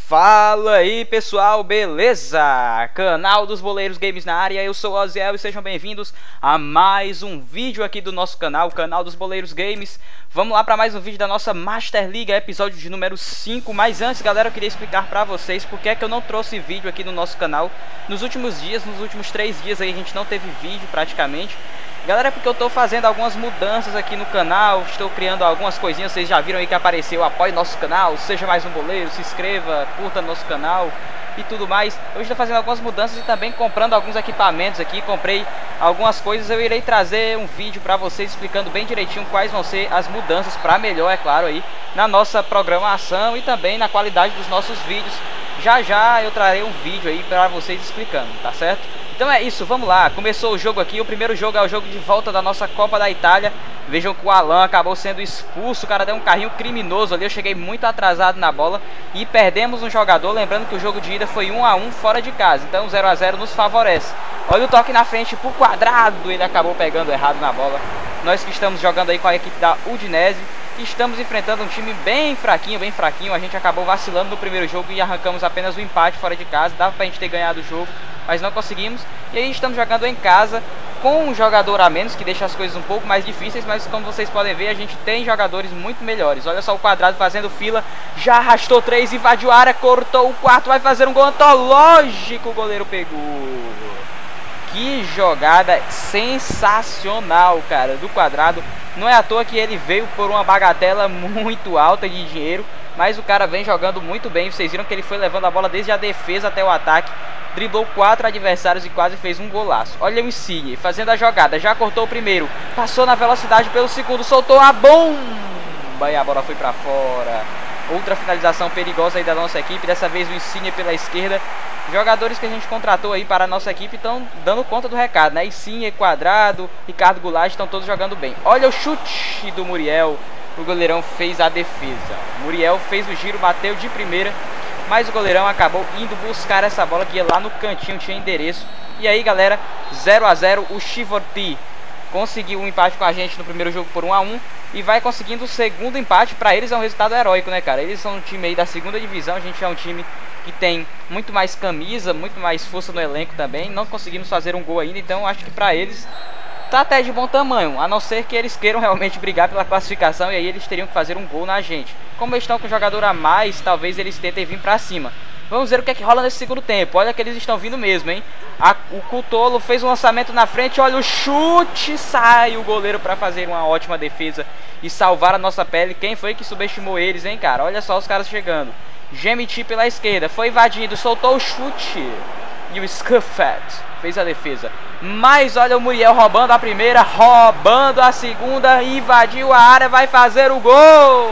Fala aí pessoal, beleza? Canal dos Boleiros Games na área, eu sou o Oziel e sejam bem-vindos a mais um vídeo aqui do nosso canal, o canal dos Boleiros Games. Vamos lá para mais um vídeo da nossa Master League, episódio de número 5. Mas antes, galera, eu queria explicar para vocês por que é que eu não trouxe vídeo aqui no nosso canal nos últimos dias, nos últimos 3 dias aí a gente não teve vídeo praticamente. Galera, é porque eu estou fazendo algumas mudanças aqui no canal, estou criando algumas coisinhas, vocês já viram aí que apareceu, apoie nosso canal, seja mais um boleiro, se inscreva, curta nosso canal e tudo mais. Eu estou fazendo algumas mudanças e também comprando alguns equipamentos aqui, comprei algumas coisas, eu irei trazer um vídeo para vocês explicando bem direitinho quais vão ser as mudanças para melhor, é claro, aí na nossa programação e também na qualidade dos nossos vídeos. Já já eu trarei um vídeo aí para vocês explicando, tá certo? Então é isso, vamos lá, começou o jogo aqui, o primeiro jogo é o jogo de volta da nossa Copa da Itália. Vejam que o Alan acabou sendo expulso, o cara deu um carrinho criminoso ali, eu cheguei muito atrasado na bola e perdemos um jogador, lembrando que o jogo de ida foi 1 a 1 fora de casa, então 0 a 0 nos favorece. Olha o toque na frente pro Quadrado, ele acabou pegando errado na bola. Nós que estamos jogando aí com a equipe da Udinese, estamos enfrentando um time bem fraquinho, a gente acabou vacilando no primeiro jogo e arrancamos apenas um empate fora de casa, dava pra gente ter ganhado o jogo, mas não conseguimos. E aí estamos jogando em casa com um jogador a menos, que deixa as coisas um pouco mais difíceis, mas como vocês podem ver, a gente tem jogadores muito melhores. Olha só o Quadrado fazendo fila, já arrastou 3, invadiu a área, cortou o quarto, vai fazer um gol antológico, o goleiro pegou. Que jogada sensacional, cara, do Quadrado. Não é à toa que ele veio por uma bagatela muito alta de dinheiro, mas o cara vem jogando muito bem. Vocês viram que ele foi levando a bola desde a defesa até o ataque, driblou 4 adversários e quase fez um golaço. Olha o Insigne fazendo a jogada, já cortou o primeiro, passou na velocidade pelo segundo, soltou a bomba e a bola foi pra fora. Outra finalização perigosa aí da nossa equipe, dessa vez o Insigne pela esquerda. Jogadores que a gente contratou aí para a nossa equipe estão dando conta do recado, né? Insigne, Quadrado, Ricardo Goulart estão todos jogando bem. Olha o chute do Muriel, o goleirão fez a defesa. Muriel fez o giro, bateu de primeira, mas o goleirão acabou indo buscar essa bola que ia lá no cantinho, tinha endereço. E aí, galera, 0 a 0, o Chivorti conseguiu um empate com a gente no primeiro jogo por 1 a 1 e vai conseguindo o segundo empate. Para eles é um resultado heróico, né, cara? Eles são um time aí da segunda divisão, a gente é um time que tem muito mais camisa, muito mais força no elenco também. Não conseguimos fazer um gol ainda, então acho que para eles tá até de bom tamanho, a não ser que eles queiram realmente brigar pela classificação, e aí eles teriam que fazer um gol na gente. Como eles estão com o jogador a mais, talvez eles tentem vir pra cima. Vamos ver o que é que rola nesse segundo tempo. Olha que eles estão vindo mesmo, hein? O Cutolo fez um lançamento na frente, olha o chute, sai o goleiro para fazer uma ótima defesa e salvar a nossa pele. Quem foi que subestimou eles, hein, cara? Olha só os caras chegando. Gemiti pela esquerda, foi invadido, soltou o chute e o Scuffet fez a defesa. Mas olha o Muriel roubando a primeira, roubando a segunda, invadiu a área, vai fazer o gol!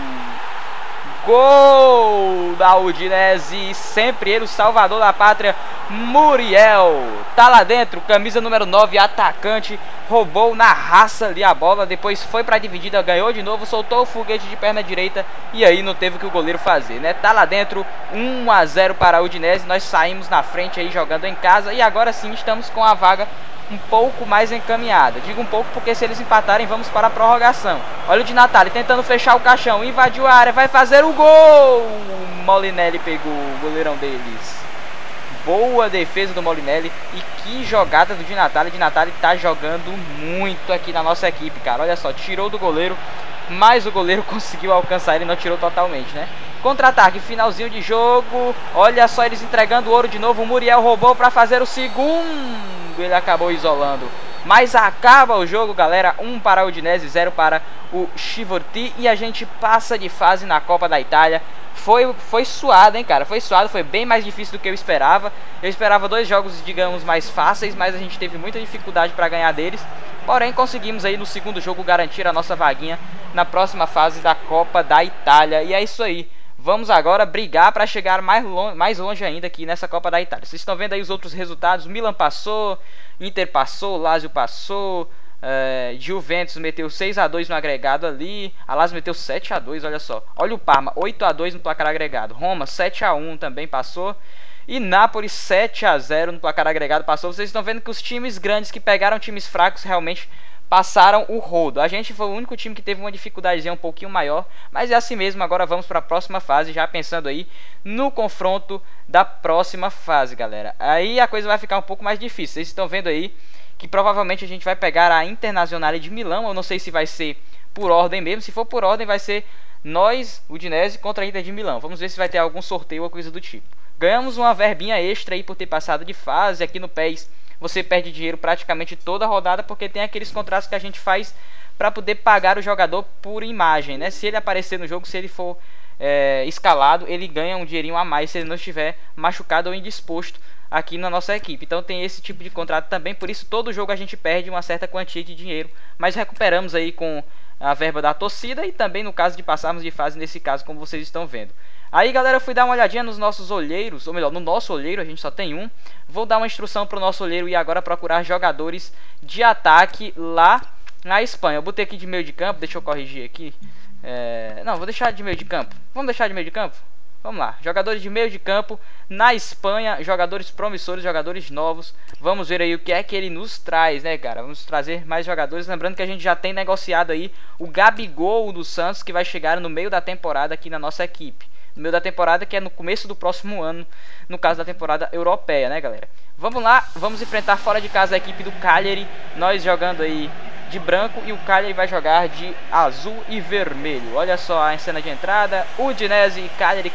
Gol da Udinese, sempre ele, o salvador da pátria, Muriel. Tá lá dentro, camisa número 9, atacante, roubou na raça ali a bola, depois foi pra dividida, ganhou de novo, soltou o foguete de perna direita e aí não teve o que o goleiro fazer, né? Tá lá dentro, 1 a 0 para a Udinese, nós saímos na frente aí jogando em casa e agora sim estamos com a vaga um pouco mais encaminhada. Digo um pouco porque se eles empatarem vamos para a prorrogação. Olha o Di Natale tentando fechar o caixão, invadiu a área, vai fazer o gol. O Molinelli pegou o goleirão deles. Boa defesa do Molinelli e que jogada do Di Natale. Di Natale tá jogando muito aqui na nossa equipe, cara. Olha só, tirou do goleiro, mas o goleiro conseguiu alcançar ele, não tirou totalmente, né? Contra-ataque, finalzinho de jogo. Olha só eles entregando o ouro de novo. O Muriel roubou para fazer o segundo. Ele acabou isolando, mas acaba o jogo, galera. 1 para a Udinese, 0 para o Chivorti e a gente passa de fase na Copa da Itália. Foi suado, hein, cara, foi suado, foi bem mais difícil do que eu esperava. Eu esperava 2 jogos, digamos, mais fáceis, mas a gente teve muita dificuldade para ganhar deles. Porém, conseguimos aí no segundo jogo garantir a nossa vaguinha na próxima fase da Copa da Itália. E é isso aí. Vamos agora brigar para chegar mais longe ainda aqui nessa Copa da Itália. Vocês estão vendo aí os outros resultados. Milan passou, Inter passou, Lazio passou, Juventus meteu 6 a 2 no agregado ali. A Lazio meteu 7 a 2, olha só. Olha o Parma, 8 a 2 no placar agregado. Roma 7 a 1 também passou. E Nápoles 7 a 0 no placar agregado passou. Vocês estão vendo que os times grandes que pegaram times fracos realmente passaram o rodo. A gente foi o único time que teve uma dificuldadezinha um pouquinho maior, mas é assim mesmo. Agora vamos para a próxima fase, já pensando aí no confronto da próxima fase, galera. Aí a coisa vai ficar um pouco mais difícil. Vocês estão vendo aí que provavelmente a gente vai pegar a Internazionale de Milão. Eu não sei se vai ser por ordem mesmo. Se for por ordem, vai ser nós, Udinese, contra a Inter de Milão. Vamos ver se vai ter algum sorteio ou coisa do tipo. Ganhamos uma verbinha extra aí por ter passado de fase. Aqui no PES você perde dinheiro praticamente toda a rodada, porque tem aqueles contratos que a gente faz para poder pagar o jogador por imagem, né? Se ele aparecer no jogo, se ele for escalado, ele ganha um dinheirinho a mais se ele não estiver machucado ou indisposto aqui na nossa equipe. Então tem esse tipo de contrato também, por isso todo jogo a gente perde uma certa quantia de dinheiro, mas recuperamos aí com a verba da torcida e também no caso de passarmos de fase, nesse caso, como vocês estão vendo. Aí, galera, eu fui dar uma olhadinha nos nossos olheiros, ou melhor, no nosso olheiro, a gente só tem um. Vou dar uma instrução para o nosso olheiro e agora procurar jogadores de ataque lá na Espanha. Eu botei aqui de meio de campo, deixa eu corrigir aqui. Não, vou deixar de meio de campo. Vamos deixar de meio de campo? Vamos lá, jogadores de meio de campo na Espanha, jogadores promissores, jogadores novos. Vamos ver aí o que é que ele nos traz, né, cara? Vamos trazer mais jogadores, lembrando que a gente já tem negociado aí o Gabigol do Santos, que vai chegar no meio da temporada aqui na nossa equipe. No meio da temporada, que é no começo do próximo ano, no caso da temporada europeia, né, galera? Vamos lá, vamos enfrentar fora de casa a equipe do Cagliari, nós jogando aí de branco e o Cagliari vai jogar de azul e vermelho. Olha só a cena de entrada, Udinese e Cagliari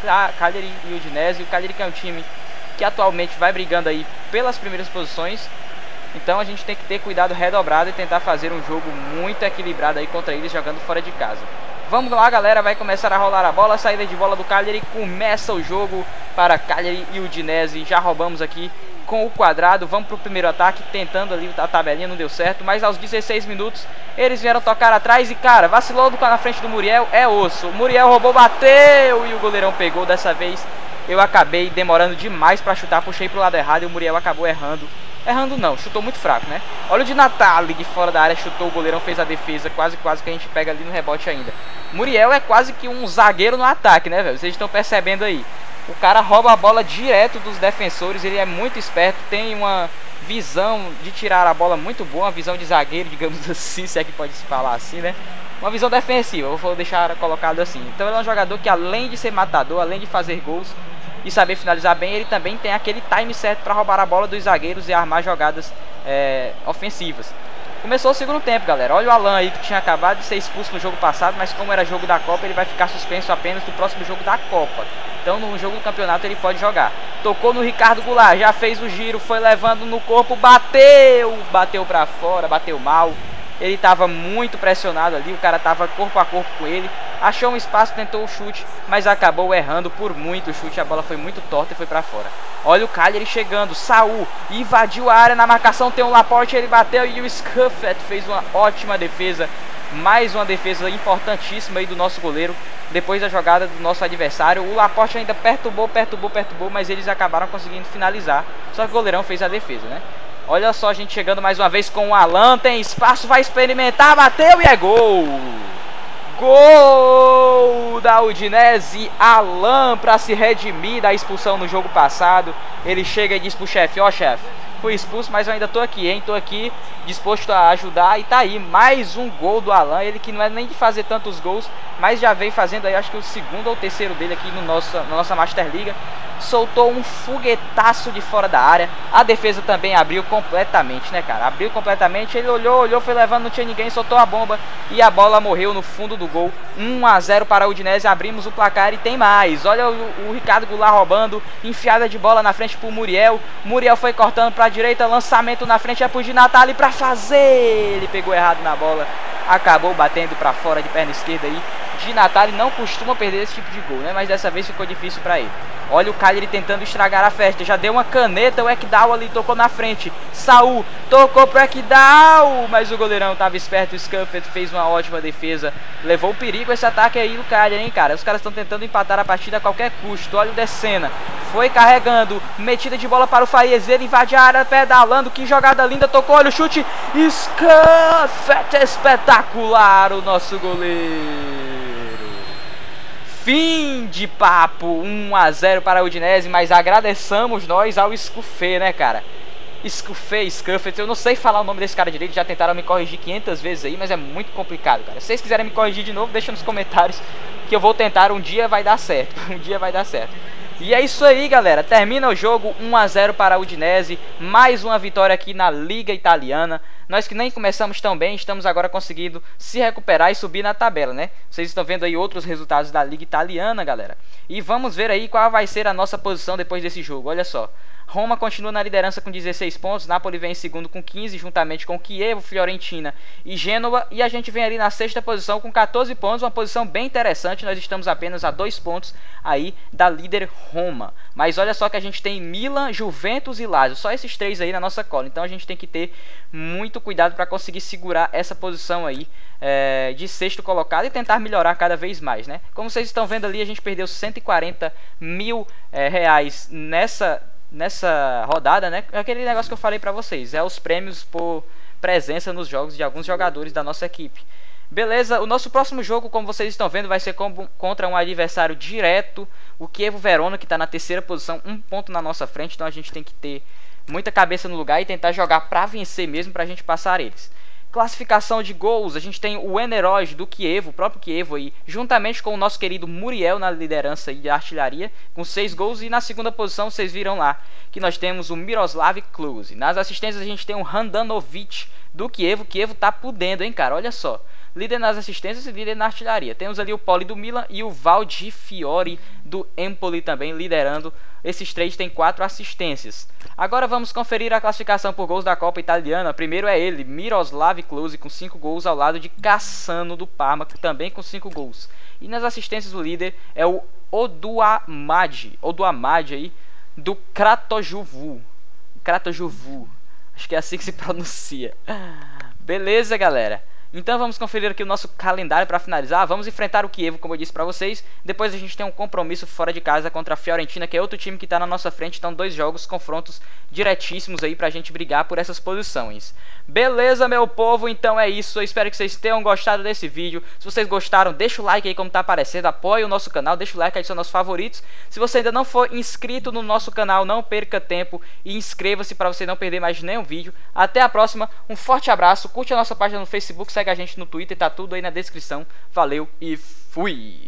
e Udinese. O Cagliari que é um time que atualmente vai brigando aí pelas primeiras posições, então a gente tem que ter cuidado redobrado e tentar fazer um jogo muito equilibrado aí contra eles jogando fora de casa. Vamos lá, galera, vai começar a rolar a bola, saída de bola do Cagliari, começa o jogo para Cagliari e Udinese. Já roubamos aqui com o quadrado, vamos para o primeiro ataque, tentando ali a tabelinha, não deu certo, mas aos 16 minutos eles vieram tocar atrás e, cara, vacilou na frente do Muriel, é osso. O Muriel roubou, bateu e o goleirão pegou. Dessa vez eu acabei demorando demais para chutar, puxei para o lado errado e o Muriel acabou errando. Errando não, chutou muito fraco, né? Olha o de Natali de fora da área, chutou, o goleirão fez a defesa, quase que a gente pega ali no rebote ainda. Muriel é quase que um zagueiro no ataque, né, velho? Vocês estão percebendo aí. O cara rouba a bola direto dos defensores, ele é muito esperto, tem uma visão de tirar a bola muito boa, uma visão de zagueiro, digamos assim, se é que pode se falar assim, né? Uma visão defensiva, eu vou deixar colocado assim. Então ele é um jogador que, além de ser matador, além de fazer gols e saber finalizar bem, ele também tem aquele time certo para roubar a bola dos zagueiros e armar jogadas ofensivas. Começou o segundo tempo, galera. Olha o Alan aí, que tinha acabado de ser expulso no jogo passado, mas como era jogo da Copa, ele vai ficar suspenso apenas no próximo jogo da Copa. Então no jogo do campeonato ele pode jogar. Tocou no Ricardo Goulart, já fez o giro, foi levando no corpo, bateu pra fora, bateu mal. Ele estava muito pressionado ali, o cara estava corpo a corpo com ele. Achou um espaço, tentou o chute, mas acabou errando por muito o chute. A bola foi muito torta e foi pra fora. Olha o Cagliari chegando, Saul invadiu a área na marcação, tem um Laporte, ele bateu e o Scuffet fez uma ótima defesa. Mais uma defesa importantíssima aí do nosso goleiro, depois da jogada do nosso adversário. O Laporte ainda perturbou, mas eles acabaram conseguindo finalizar. Só que o goleirão fez a defesa, né? Olha só a gente chegando mais uma vez com o Alan, tem espaço, vai experimentar, bateu e é gol! Gol da Udinese, Alan para se redimir da expulsão no jogo passado. Ele chega e diz pro chefe, ó chefe, fui expulso, mas eu ainda tô aqui, hein? Tô aqui disposto a ajudar e tá aí, mais um gol do Alan. Ele que não é nem de fazer tantos gols, mas já vem fazendo aí, acho que o segundo ou terceiro dele aqui na nossa Master Liga. Soltou um foguetaço de fora da área. A defesa também abriu completamente, né, cara? Abriu completamente, ele olhou, foi levando, não tinha ninguém, soltou a bomba e a bola morreu no fundo do gol. 1 a 0 para a Udinese, abrimos o placar e tem mais. Olha o Ricardo Goulart roubando, enfiada de bola na frente pro Muriel. Muriel foi cortando pra direita, lançamento na frente é pro Di Natale pra fazer. Ele pegou errado na bola, acabou batendo pra fora de perna esquerda aí. Di Natale não costuma perder esse tipo de gol, né? Mas dessa vez ficou difícil pra ele. Olha o Cagliari tentando estragar a festa. Já deu uma caneta, o Ekdal ali tocou na frente. Saul tocou pro Ekdal, mas o goleirão tava esperto. O Scuffet fez uma ótima defesa. Levou perigo esse ataque aí do Cagliari, hein, cara? Os caras estão tentando empatar a partida a qualquer custo. Olha o Decena. Foi carregando. Metida de bola para o Farias. Ele invade a área pedalando. Que jogada linda. Tocou, olha o chute. Scuffet espetacular, o nosso goleiro. Fim de papo, 1 a 0 para a Udinese, mas agradeçamos nós ao Scuffet, né, cara? Scuffet, eu não sei falar o nome desse cara direito, já tentaram me corrigir 500 vezes aí, mas é muito complicado, cara. Se vocês quiserem me corrigir de novo, deixa nos comentários que eu vou tentar, um dia vai dar certo, um dia vai dar certo. E é isso aí, galera, termina o jogo 1 a 0 para a Udinese, mais uma vitória aqui na Liga Italiana. Nós que nem começamos tão bem, estamos agora conseguindo se recuperar e subir na tabela, né? Vocês estão vendo aí outros resultados da Liga Italiana, galera. E vamos ver aí qual vai ser a nossa posição depois desse jogo, olha só. Roma continua na liderança com 16 pontos, Napoli vem em segundo com 15, juntamente com Chievo, Fiorentina e Gênova. E a gente vem ali na sexta posição com 14 pontos, uma posição bem interessante. Nós estamos apenas a 2 pontos aí da líder Roma. Mas olha só que a gente tem Milan, Juventus e Lazio, só esses 3 aí na nossa cola. Então a gente tem que ter muito cuidado para conseguir segurar essa posição aí de sexto colocado e tentar melhorar cada vez mais, né? Como vocês estão vendo ali, a gente perdeu 140 mil reais nessa rodada, né? Aquele negócio que eu falei pra vocês, é os prêmios por presença nos jogos de alguns jogadores da nossa equipe. Beleza, o nosso próximo jogo, como vocês estão vendo, vai ser contra um adversário direto, o Chievo Verona, que está na terceira posição, 1 ponto na nossa frente. Então a gente tem que ter muita cabeça no lugar e tentar jogar pra vencer mesmo, pra gente passar eles. Classificação de gols, a gente tem o Eneroj do Chievo, o próprio Chievo aí, juntamente com o nosso querido Muriel na liderança aí de artilharia, com 6 gols. E na segunda posição, vocês viram lá, que nós temos o Miroslav Klose. Nas assistências a gente tem o Handanovic do Chievo. Chievo tá podendo, hein, cara, olha só. Líder nas assistências e líder na artilharia. Temos ali o Poli do Milan e o Valdifiori do Empoli também liderando. Esses 3 têm 4 assistências. Agora vamos conferir a classificação por gols da Copa Italiana. Primeiro é ele, Miroslav Klose, com 5 gols, ao lado de Cassano do Parma, também com 5 gols. E nas assistências o líder é o Oduamadi aí, do Kratojuvu. Acho que é assim que se pronuncia. Beleza, galera? Então vamos conferir aqui o nosso calendário para finalizar. Vamos enfrentar o Chievo, como eu disse para vocês. Depois a gente tem um compromisso fora de casa contra a Fiorentina, que é outro time que está na nossa frente. Então 2 jogos, confrontos diretíssimos aí para a gente brigar por essas posições. Beleza, meu povo? Então é isso. Eu espero que vocês tenham gostado desse vídeo. Se vocês gostaram, deixa o like aí como está aparecendo. Apoie o nosso canal, deixa o like aí, são nossos favoritos. Se você ainda não for inscrito no nosso canal, não perca tempo e inscreva-se para você não perder mais nenhum vídeo. Até a próxima. Um forte abraço. Curte a nossa página no Facebook, segue a gente no Twitter, tá tudo aí na descrição. Valeu e fui!